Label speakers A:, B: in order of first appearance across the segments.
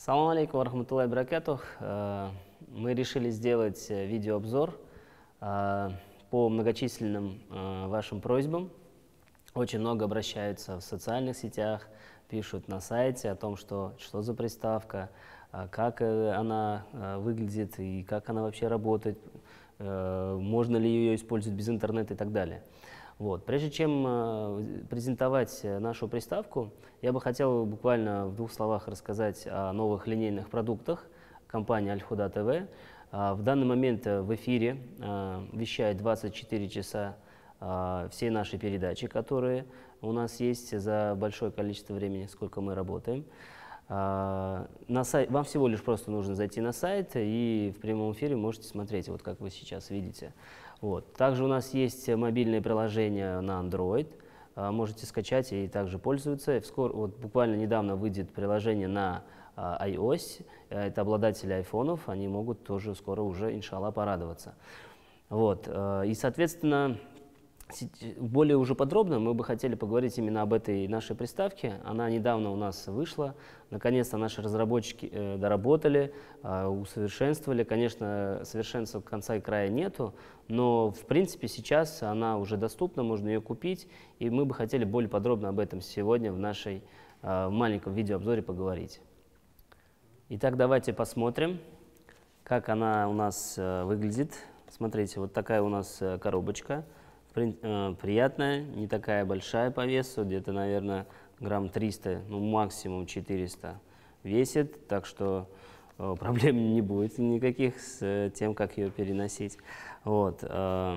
A: Салам алейкум варахматуллахи баракатух. Мы решили сделать видеообзор по многочисленным вашим просьбам. Очень много обращаются в социальных сетях, пишут на сайте о том, что за приставка, как она выглядит и как она вообще работает, можно ли ее использовать без интернета и так далее. Вот. Прежде чем презентовать нашу приставку, я бы хотел буквально в двух словах рассказать о новых линейных продуктах компании Аль-Худа ТВ. В данный момент в эфире вещает 24 часа все наши передачи, которые у нас есть за большое количество времени, сколько мы работаем. Вам всего лишь просто нужно зайти на сайт и в прямом эфире можете смотреть, вот как вы сейчас видите. Вот. Также у нас есть мобильное приложение на Android, можете скачать и также пользоваться. Вот буквально недавно выйдет приложение на iOS, это обладатели айфонов, они могут тоже скоро уже, иншаллах, порадоваться. Вот. И, соответственно, более уже подробно мы бы хотели поговорить именно об этой нашей приставке. Она недавно у нас вышла. Наконец-то наши разработчики доработали, усовершенствовали. Конечно, совершенства конца и края нету, но в принципе сейчас она уже доступна, можно ее купить. И мы бы хотели более подробно об этом сегодня в нашей маленьком видеообзоре поговорить. Итак, давайте посмотрим, как она у нас выглядит. Смотрите, вот такая у нас коробочка. Приятная, не такая большая по весу, где-то, наверное, грамм 300, ну максимум 400 весит, так что проблем не будет никаких с тем, как ее переносить. Вот.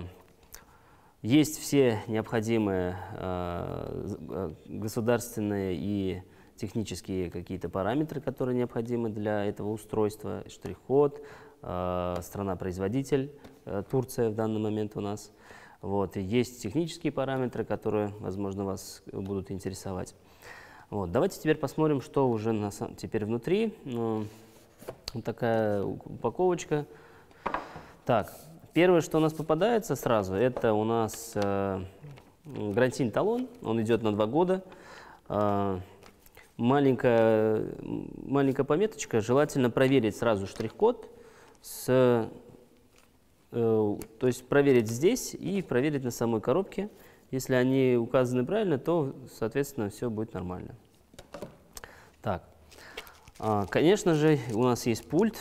A: Есть все необходимые государственные и технические какие-то параметры, которые необходимы для этого устройства, штрих-код, страна-производитель, Турция в данный момент у нас. Вот. И есть технические параметры, которые, возможно, вас будут интересовать. Вот. Давайте теперь посмотрим, что уже теперь внутри. Вот такая упаковочка. Так, первое, что у нас попадается сразу, это у нас гарантийный талон. Он идет на 2 года. Маленькая пометочка. Желательно проверить сразу штрих-код то есть проверить здесь и проверить на самой коробке. Если они указаны правильно, то, соответственно, все будет нормально. Так, конечно же, у нас есть пульт.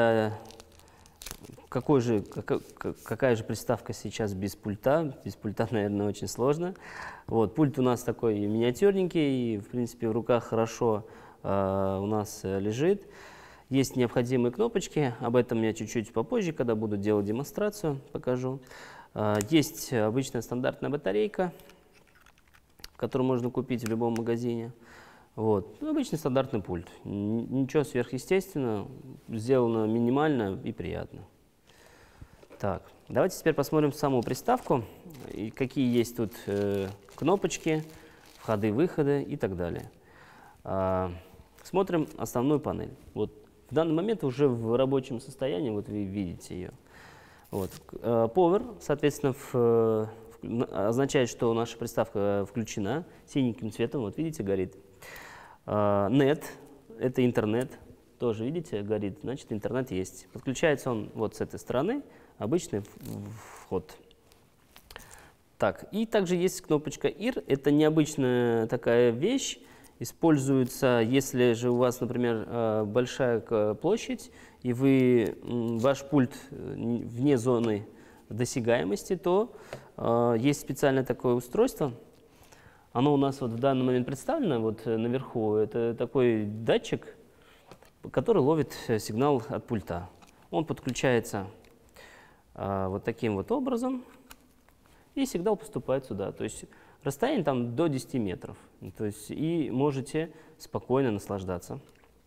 A: Какая же приставка сейчас без пульта? Без пульта, наверное, очень сложно. Вот, пульт у нас такой миниатюрненький, и, в принципе, в руках хорошо у нас лежит. Есть необходимые кнопочки, об этом я чуть-чуть попозже, когда буду делать демонстрацию, покажу. Есть обычная стандартная батарейка, которую можно купить в любом магазине. Вот. Обычный стандартный пульт. Ничего сверхъестественного, сделано минимально и приятно. Так, давайте теперь посмотрим саму приставку, и какие есть тут кнопочки, входы-выходы и так далее. Смотрим основную панель. Вот. В данный момент уже в рабочем состоянии, вот вы видите ее. Вот. Power, соответственно, означает, что наша приставка включена синеньким цветом, вот видите, горит. Net, это интернет, тоже видите, горит, значит интернет есть. Подключается он вот с этой стороны, обычный вход. Так, и также есть кнопочка IR, это необычная такая вещь. Используется, если же у вас, например, большая площадь, и ваш пульт вне зоны досягаемости, то есть специальное такое устройство. Оно у нас вот в данный момент представлено вот наверху. Это такой датчик, который ловит сигнал от пульта. Он подключается вот таким вот образом, и сигнал поступает сюда. То есть расстояние там до 10 метров. То есть и можете спокойно наслаждаться.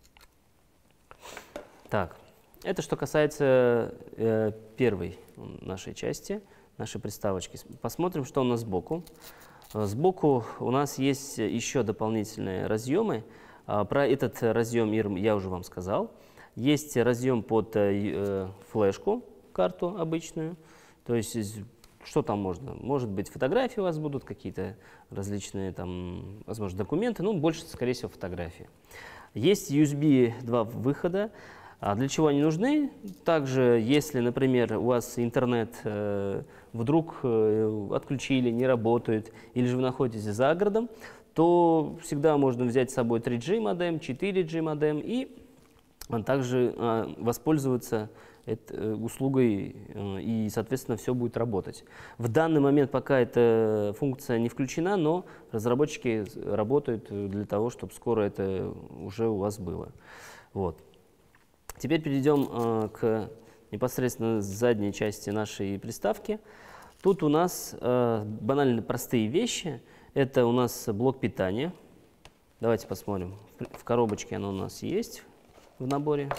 A: Так, это что касается первой нашей части, нашей приставочки. Посмотрим, что у нас сбоку. Сбоку у нас есть еще дополнительные разъемы. Про этот разъем я уже вам сказал. Есть разъем под флешку, карту обычную. То есть что там можно? Может быть, фотографии у вас будут, какие-то различные, там, возможно, документы, ну, больше, скорее всего, фотографии. Есть USB 2 выхода. А для чего они нужны? Также, если, например, у вас интернет вдруг отключили, не работает, или же вы находитесь за городом, то всегда можно взять с собой 3G модем, 4G модем и также воспользоваться услугой, и, соответственно, все будет работать. В данный момент пока эта функция не включена, но разработчики работают для того, чтобы скоро это уже у вас было. Вот. Теперь перейдем к непосредственно задней части нашей приставки. Тут у нас банально простые вещи. Это у нас блок питания. Давайте посмотрим. В коробочке оно у нас есть в наборе.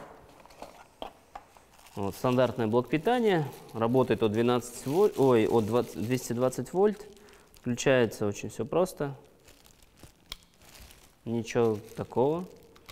A: Вот, стандартный блок питания. Работает от 12 вольт, от 220 вольт. Включается очень все просто. Ничего такого.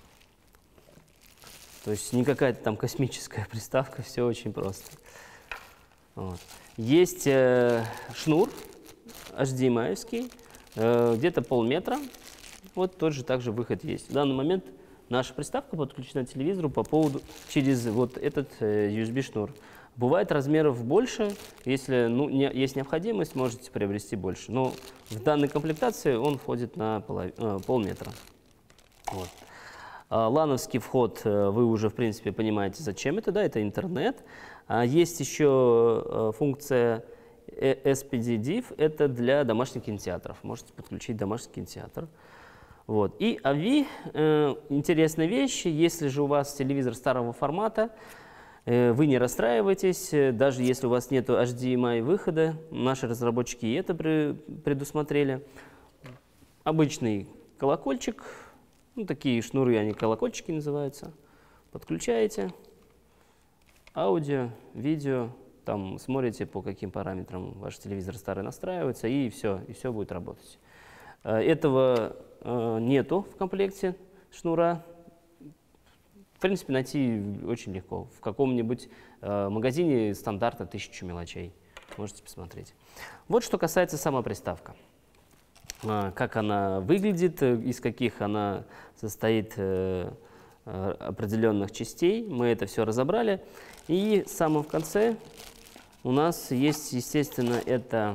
A: То есть не какая-то там космическая приставка, все очень просто. Вот. Есть шнур HDMI-овский, где-то полметра. Вот тот же также выход есть. В данный момент наша приставка подключена к телевизору через вот этот USB-шнур. Бывает размеров больше, если есть необходимость, можете приобрести больше. Но в данной комплектации он входит на полметра. Вот. Лановский вход, вы уже, в принципе, понимаете, зачем это, да, это интернет. Есть еще функция SPD-DIV, это для домашних кинотеатров. Можете подключить домашний кинотеатр. Вот. И AV, интересная вещь, если же у вас телевизор старого формата, вы не расстраивайтесь, даже если у вас нет HDMI выхода, наши разработчики и это предусмотрели. Обычный колокольчик. Такие шнуры, они колокольчики называются. Подключаете аудио, видео, там смотрите, по каким параметрам ваш телевизор старый настраивается, и все будет работать. Этого нету в комплекте шнура. В принципе, найти очень легко. В каком-нибудь магазине стандарта 1000 мелочей. Можете посмотреть. Вот что касается сама приставка. Как она выглядит, из каких она состоит определенных частей. Мы это все разобрали. И в самом конце у нас есть, естественно, это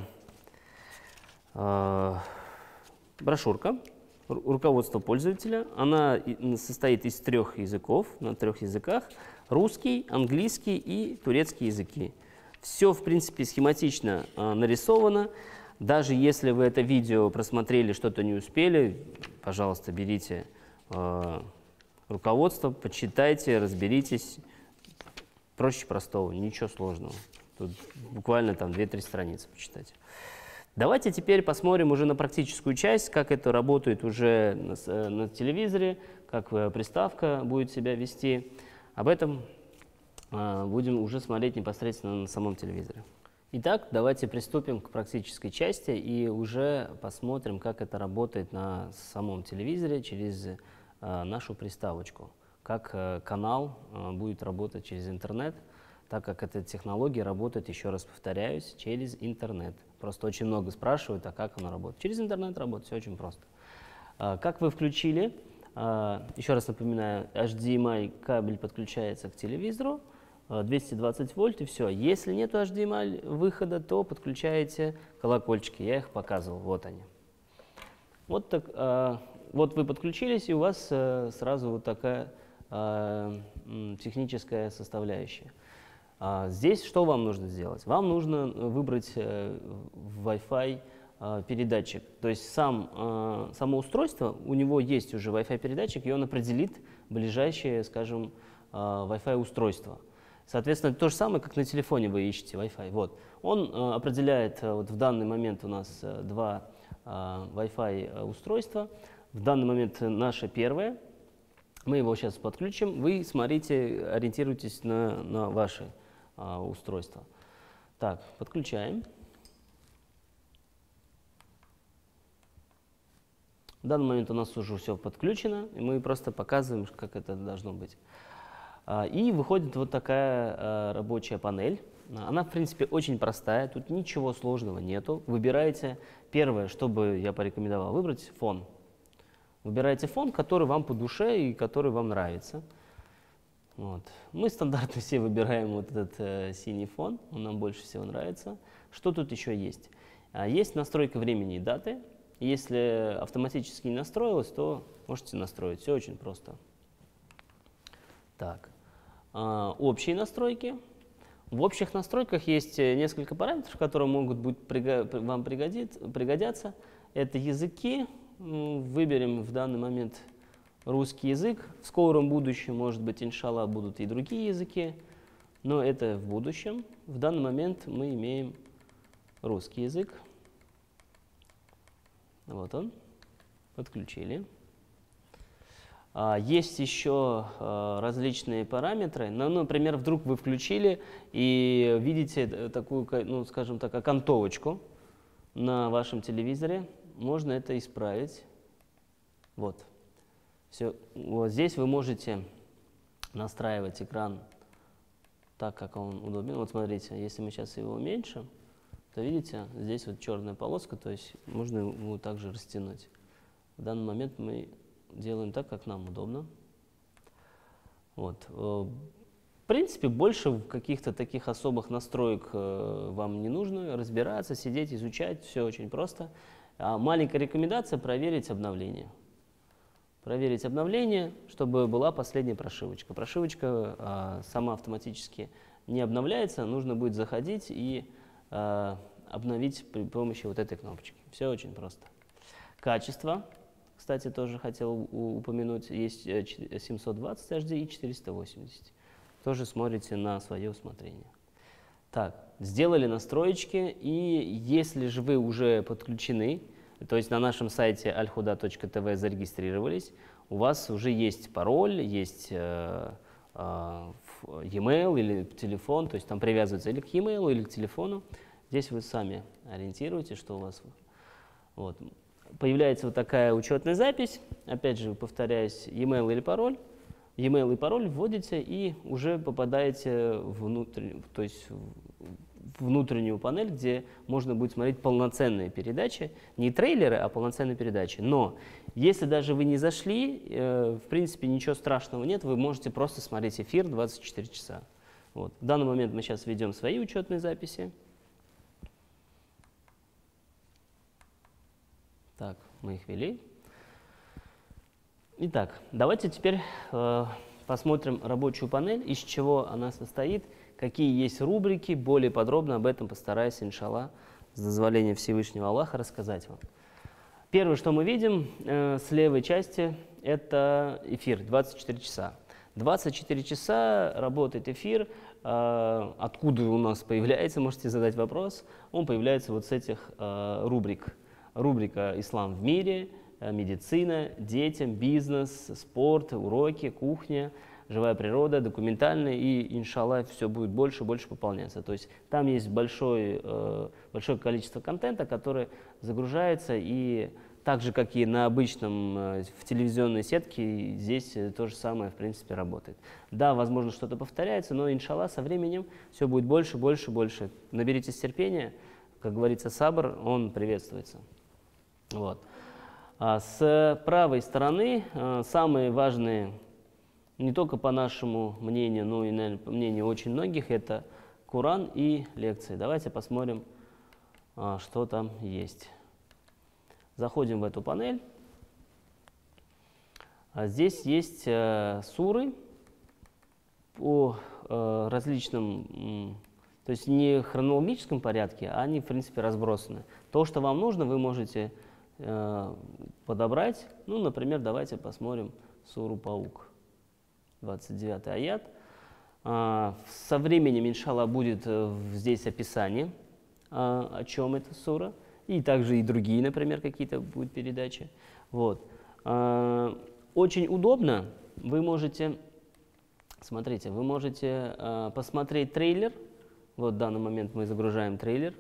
A: брошюрка, руководство пользователя. Она состоит из 3 языков, на 3 языках. Русский, английский и турецкий языки. Все, в принципе, схематично нарисовано. Даже если вы это видео просмотрели, что-то не успели, пожалуйста, берите руководство, почитайте, разберитесь. Проще простого, ничего сложного. Тут буквально там 2-3 страницы почитать. Давайте теперь посмотрим уже на практическую часть, как это работает уже на телевизоре, как приставка будет себя вести. Об этом будем уже смотреть непосредственно на самом телевизоре. Итак, давайте приступим к практической части и уже посмотрим, как это работает на самом телевизоре через нашу приставочку. Как канал будет работать через интернет, так как эта технология работает, еще раз повторяюсь, через интернет. Просто очень много спрашивают, а как она работает. Через интернет работает, все очень просто. Как вы включили, еще раз напоминаю, HDMI кабель подключается к телевизору, 220 вольт и все. Если нет HDMI выхода, то подключаете колокольчики. Я их показывал, вот они. Вот, так, вот вы подключились, и у вас сразу вот такая техническая составляющая. Здесь что вам нужно сделать? Вам нужно выбрать Wi-Fi передатчик. То есть само устройство, у него есть уже Wi-Fi передатчик, и он определит ближайшее, скажем, Wi-Fi устройство. Соответственно, то же самое, как на телефоне вы ищете Wi-Fi. Вот. Он определяет, вот в данный момент у нас 2 Wi-Fi устройства. В данный момент наше первое. Мы его сейчас подключим. Вы смотрите, ориентируйтесь на ваши устройства. Так, подключаем. В данный момент у нас уже все подключено, и мы просто показываем, как это должно быть. И выходит вот такая рабочая панель. Она, в принципе, очень простая, тут ничего сложного нету. Выбираете первое, что бы я порекомендовал выбрать, фон. Выбирайте фон, который вам по душе и который вам нравится. Вот. Мы стандартно все выбираем вот этот синий фон, он нам больше всего нравится. Что тут еще есть? Есть настройка времени и даты. Если автоматически не настроилось, то можете настроить. Все очень просто. Так. Общие настройки. В общих настройках есть несколько параметров, которые могут вам пригодятся. Это языки. Выберем в данный момент русский язык. В скором будущем, может быть, иншаллах, будут и другие языки, но это в будущем. В данный момент мы имеем русский язык. Вот он. Подключили. Есть еще различные параметры. Например, вдруг вы включили и видите такую, ну, скажем так, окантовочку на вашем телевизоре. Можно это исправить. Вот. Все. Вот здесь вы можете настраивать экран так, как он удобен. Вот смотрите, если мы сейчас его уменьшим, то видите, здесь вот черная полоска, то есть можно его также растянуть. В данный момент мы делаем так, как нам удобно. Вот. В принципе, больше каких-то таких особых настроек вам не нужно разбираться, сидеть, изучать, все очень просто. Маленькая рекомендация — проверить обновление. Проверить обновление, чтобы была последняя прошивочка. Прошивочка сама автоматически не обновляется, нужно будет заходить и обновить при помощи вот этой кнопочки. Все очень просто. Качество, кстати, тоже хотел упомянуть, есть 720 HD и 480. Тоже смотрите на свое усмотрение. Так, сделали настроечки, и если же вы уже подключены, то есть на нашем сайте alhuda.tv зарегистрировались, у вас уже есть пароль, есть e-mail или телефон, то есть там привязывается или к e-mail, или к телефону. Здесь вы сами ориентируете, что у вас. Вот. Появляется вот такая учетная запись, опять же, повторяюсь, e-mail или пароль. E-mail и пароль вводите и уже попадаете то есть внутреннюю панель, где можно будет смотреть полноценные передачи, не трейлеры, а полноценные передачи. Но если даже вы не зашли, в принципе, ничего страшного нет, вы можете просто смотреть эфир 24 часа. Вот. В данный момент мы сейчас ведем свои учетные записи. Так, мы их ввели. Итак, давайте теперь посмотрим рабочую панель, из чего она состоит, какие есть рубрики, более подробно об этом постараюсь, иншаллах, с дозволения Всевышнего Аллаха, рассказать вам. Первое, что мы видим с левой части, это эфир 24 часа. 24 часа работает эфир. Откуда у нас появляется, можете задать вопрос. Он появляется вот с этих рубрик. Рубрика «Ислам в мире», медицина, детям, бизнес, спорт, уроки, кухня, живая природа, документальная, и, иншаллах, все будет больше и больше пополняться. То есть там есть большое количество контента, который загружается, и так же, как и на обычном в телевизионной сетке, здесь то же самое, в принципе, работает. Да, возможно, что-то повторяется, но, иншаллах, со временем все будет больше, больше, больше. Наберитесь терпения, как говорится, сабр, он приветствуется. Вот. С правой стороны самые важные, не только по нашему мнению, но и, наверное, по мнению очень многих, это Коран и лекции. Давайте посмотрим, что там есть. Заходим в эту панель. Здесь есть суры по различным, то есть не в хронологическом порядке, а они, в принципе, разбросаны. То, что вам нужно, вы можете подобрать. Ну, например, давайте посмотрим суру Паук, 29 аят. Со временем, иншаллах, будет здесь описание, о чем эта сура, и также и другие, например, какие-то будут передачи. Вот. Очень удобно, вы можете, смотрите, вы можете посмотреть трейлер. Вот в данный момент мы загружаем трейлер.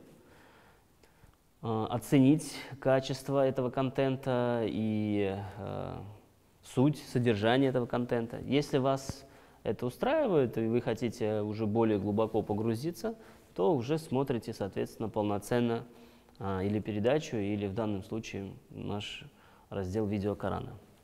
A: Оценить качество этого контента и суть, содержание этого контента. Если вас это устраивает, и вы хотите уже более глубоко погрузиться, то уже смотрите, соответственно, полноценно или передачу, или в данном случае наш раздел видео Корана.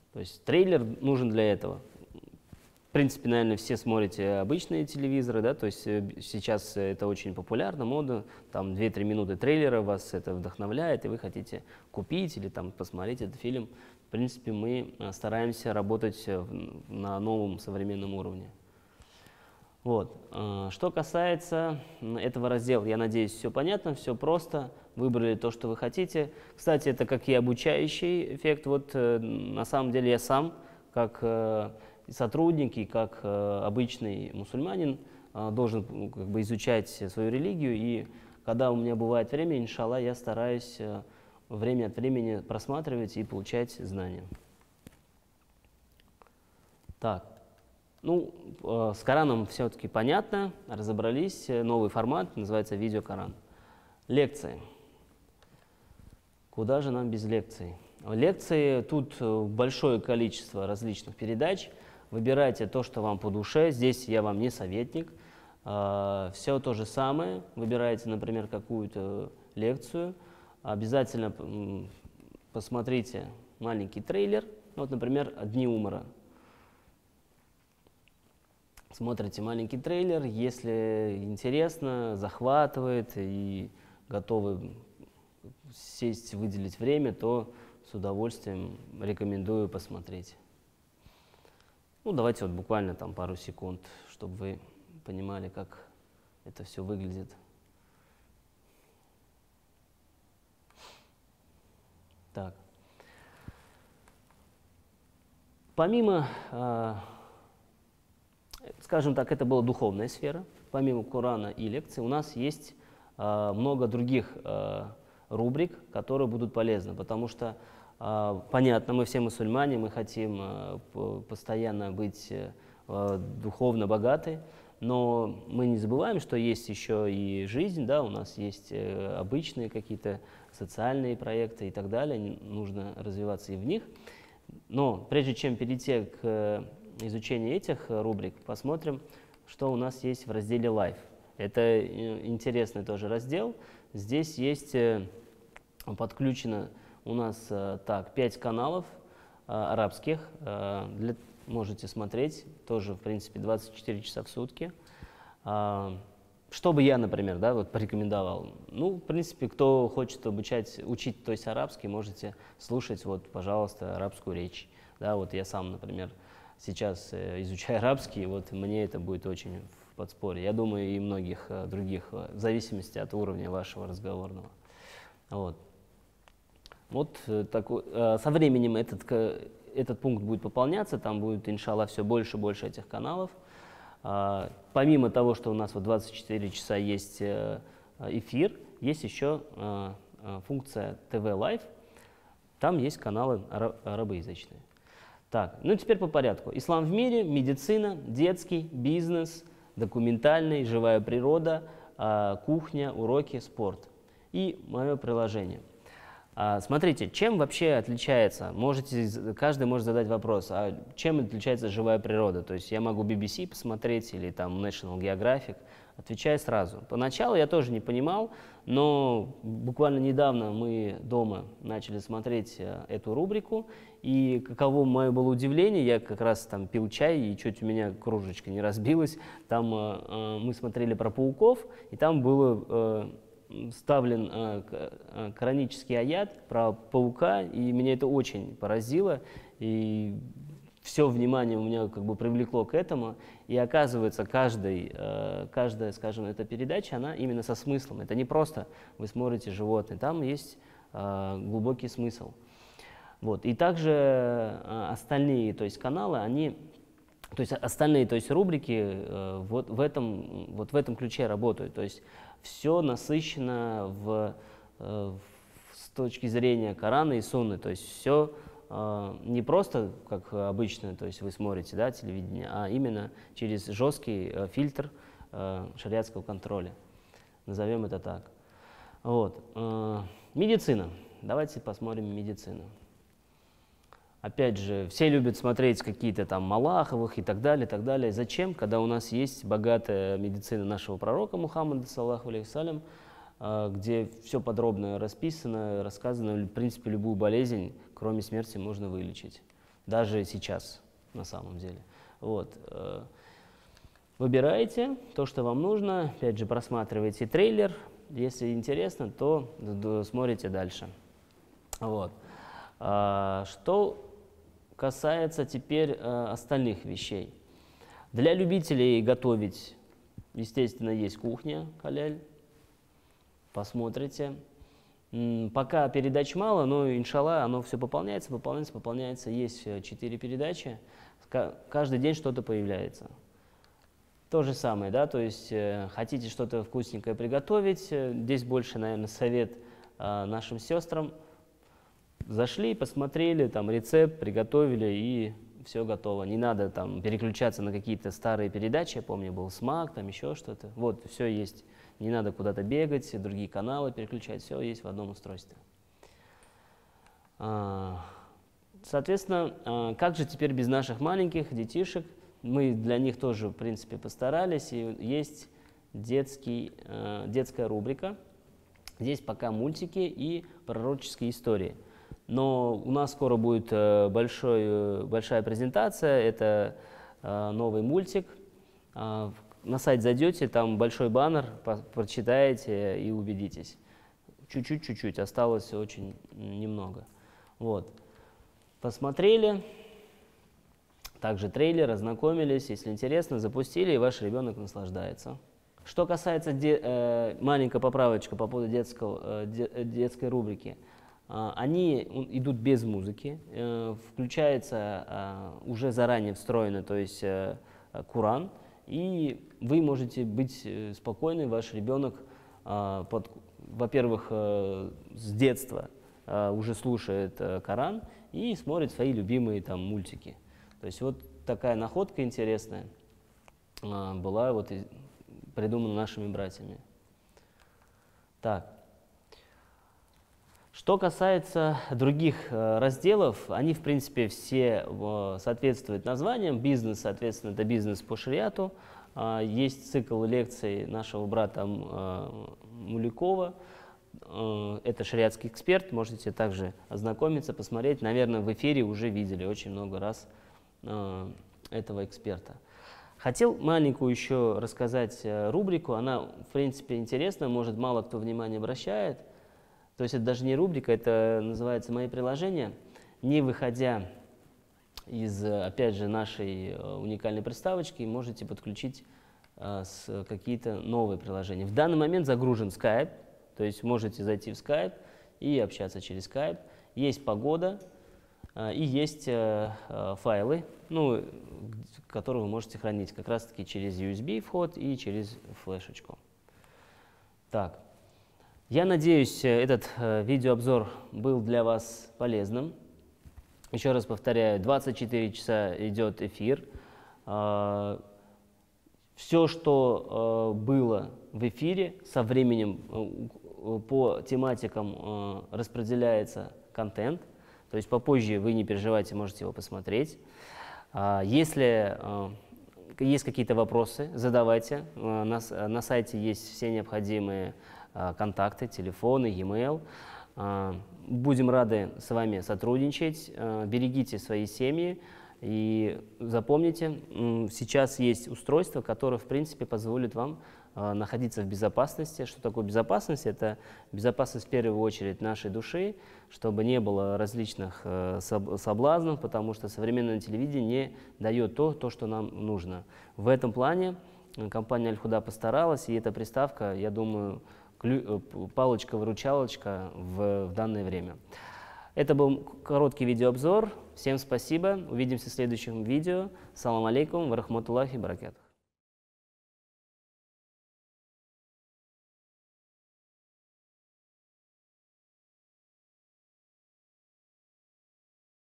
A: То есть трейлер нужен для этого. В принципе, наверное, все смотрите обычные телевизоры, да, то есть сейчас это очень популярно, мода, там 2-3 минуты трейлера, вас это вдохновляет, и вы хотите купить или там посмотреть этот фильм. В принципе, мы стараемся работать на новом современном уровне. Вот. Что касается этого раздела, я надеюсь, все понятно, все просто, выбрали то, что вы хотите. Кстати, это как и обучающий эффект. Вот на самом деле я сам, как сотрудник и как обычный мусульманин, должен как бы изучать свою религию, и когда у меня бывает время, иншаллах, я стараюсь время от времени просматривать и получать знания. Так, ну, с Кораном все-таки понятно, разобрались, новый формат, называется видео-Коран. Лекции. Куда же нам без лекций? Лекции, тут большое количество различных передач. Выбирайте то, что вам по душе. Здесь я вам не советник. Все то же самое. Выбирайте, например, какую-то лекцию. Обязательно посмотрите маленький трейлер. Вот, например, «Дни умора». Смотрите маленький трейлер. Если интересно, захватывает и готовы сесть, выделить время, то с удовольствием рекомендую посмотреть. Ну, давайте вот буквально там пару секунд, чтобы вы понимали, как это все выглядит. Так. Помимо, скажем так, это была духовная сфера. Помимо Корана и лекций у нас есть много других рубрик, которые будут полезны, потому что понятно, мы все мусульмане, мы хотим постоянно быть духовно богаты, но мы не забываем, что есть еще и жизнь, да, у нас есть обычные какие-то социальные проекты и так далее, нужно развиваться и в них. Но прежде чем перейти к изучению этих рубрик, посмотрим, что у нас есть в разделе Live. Это интересный тоже раздел. Здесь есть подключено у нас 5 каналов арабских, можете смотреть, тоже, в принципе, 24 часа в сутки. Что бы я, например, да, вот порекомендовал? Ну, в принципе, кто хочет учить, то есть арабский, можете слушать, вот, пожалуйста, арабскую речь. Да, вот я сам, например, сейчас изучаю арабский, вот мне это будет очень в подспорье. Я думаю, и многих других, в зависимости от уровня вашего разговорного. Вот. Вот со временем этот пункт будет пополняться, там будет, иншаллах, все больше и больше этих каналов. Помимо того, что у нас вот 24 часа есть эфир, есть еще функция ТВ Live, там есть каналы арабоязычные. Так, ну теперь по порядку. Ислам в мире, медицина, детский, бизнес, документальный, живая природа, кухня, уроки, спорт. И мое приложение. Смотрите, чем вообще отличается, каждый может задать вопрос, а чем отличается живая природа? То есть я могу BBC посмотреть или там National Geographic. Отвечаю сразу. Поначалу я тоже не понимал, но буквально недавно мы дома начали смотреть эту рубрику, и каково мое было удивление, я как раз там пил чай, и чуть у меня кружечка не разбилась. Там мы смотрели про пауков, и там было вставлен коранический аят про паука, и меня это очень поразило, и все внимание у меня как бы привлекло к этому, и оказывается, каждая, скажем, эта передача, она именно со смыслом, это не просто вы смотрите животное, там есть глубокий смысл. Вот. И также остальные, то есть каналы, остальные, то есть рубрики вот в этом ключе работают, то есть все насыщено с точки зрения Корана и Сунны, то есть все не просто, как обычно, то есть вы смотрите, да, телевидение, а именно через жесткий фильтр шариатского контроля. Назовем это так. Вот. Медицина. Давайте посмотрим медицину. Опять же, все любят смотреть какие-то там Малаховых и так далее, и так далее. Зачем, когда у нас есть богатая медицина нашего пророка Мухаммада, саллаллаху алейхи вассалям, где все подробно расписано, рассказано, в принципе, любую болезнь, кроме смерти, можно вылечить. даже сейчас на самом деле. Вот. Выбираете то, что вам нужно, опять же просматриваете трейлер, если интересно, то смотрите дальше. Вот. Что касается теперь остальных вещей. Для любителей готовить, естественно, есть кухня халяль. Посмотрите. Пока передач мало, но, иншаллах, оно все пополняется. Есть 4 передачи. Каждый день что-то появляется. То же самое, да, то есть хотите что-то вкусненькое приготовить, здесь больше, наверное, совет нашим сестрам. Зашли, посмотрели, там рецепт, приготовили и все готово. Не надо там переключаться на какие-то старые передачи, я помню, был СМАК, там еще что-то. Вот, все есть. Не надо куда-то бегать, другие каналы переключать, все есть в одном устройстве. Соответственно, как же теперь без наших маленьких детишек? Мы для них тоже, в принципе, постарались. И есть детская рубрика. Здесь пока мультики и пророческие истории. Но у нас скоро будет большая презентация. Это новый мультик. На сайт зайдете, там большой баннер, прочитаете и убедитесь. Чуть-чуть, осталось очень немного. Вот. Посмотрели. Также трейлер, ознакомились, если интересно, запустили, и ваш ребенок наслаждается. Что касается маленькая поправочка по поводу детской рубрики. Они идут без музыки, включается уже заранее встроено, то есть Коран, и вы можете быть спокойны, ваш ребенок, во-первых, с детства уже слушает Коран и смотрит свои любимые там мультики. То есть вот такая находка интересная была вот придумана нашими братьями. Так. Что касается других разделов, они в принципе все соответствуют названиям. Бизнес, соответственно, это бизнес по шариату. Есть цикл лекций нашего брата Мулякова. Это шариатский эксперт, можете также ознакомиться, посмотреть. Наверное, в эфире уже видели очень много раз этого эксперта. Хотел маленькую еще рассказать рубрику, она в принципе интересна, может мало кто внимание обращает. То есть это даже не рубрика, это называется «Мои приложения». Не выходя из, опять же, нашей уникальной приставочки, можете подключить какие-то новые приложения. В данный момент загружен Skype, то есть можете зайти в Skype и общаться через Skype. Есть погода. И есть файлы, которые вы можете хранить как раз-таки через USB вход и через флешечку. Так, я надеюсь, этот видеообзор был для вас полезным. Еще раз повторяю, 24 часа идет эфир. Все, что было в эфире, со временем по тематикам распределяется контент. То есть попозже вы не переживайте, можете его посмотреть. Если есть какие-то вопросы, задавайте. На сайте есть все необходимые контакты, телефоны, e-mail. Будем рады с вами сотрудничать. Берегите свои семьи. И запомните, сейчас есть устройство, которое, в принципе, позволит вам находиться в безопасности. Что такое безопасность? Это безопасность в первую очередь нашей души, чтобы не было различных соблазнов, потому что современное телевидение не дает то, что нам нужно. В этом плане компания Аль-Худа постаралась, и эта приставка, я думаю, палочка-выручалочка в данное время. Это был короткий видеообзор. Всем спасибо. Увидимся в следующем видео. Салам алейкум ва рахматуллахи баракатух.